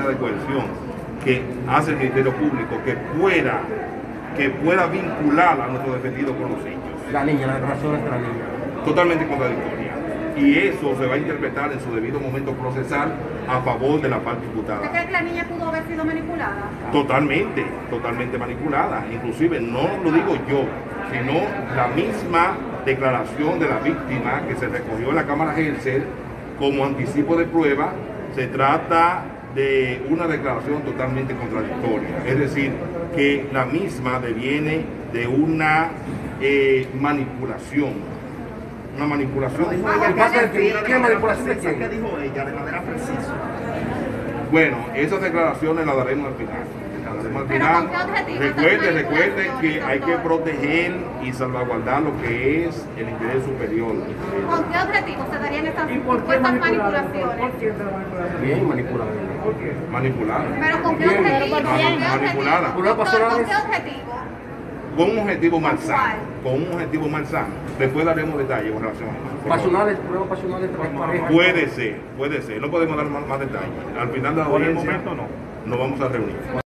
de coerción que hace el Ministerio Público que pueda vincular a nuestro defendido con los hechos. La declaración de la niña. Totalmente contradictoria. Y eso se va a interpretar en su debido momento procesal a favor de la parte imputada. ¿Usted cree que la niña pudo haber sido manipulada? Totalmente manipulada. Inclusive no lo digo yo, sino la misma declaración de la víctima que se recogió en la Cámara Gesell como anticipo de prueba. Se trata de una declaración totalmente contradictoria. Es decir, que la misma deviene de una manipulación. Una manipulación. ¿Qué manipulación? ¿Qué dijo ella de manera precisa? Bueno, esas declaraciones las daremos al final. Recuerden que hay que proteger y salvaguardar lo que es el interés superior. ¿Con qué objetivo se darían estas supuestas manipulaciones? Bien manipulada. Manipulada. ¿Pero con qué objetivo? Manipulada. ¿Con qué objetivo? Con un objetivo malsano. Con un objetivo malsano. Después daremos detalles con relación a eso. Pasionales, pruebas pasionales entre las parejas. Puede ser. No podemos dar más detalles. Al final de la audiencia nos vamos a reunir.